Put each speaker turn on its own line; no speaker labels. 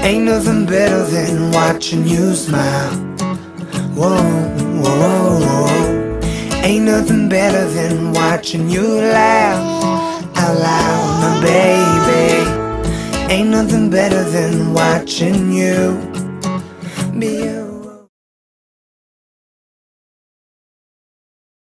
Ain't nothing better than watching you smile. Whoa, whoa, whoa. Ain't nothing better than watching you laugh out loud, my baby. Ain't nothing better than watching you be you.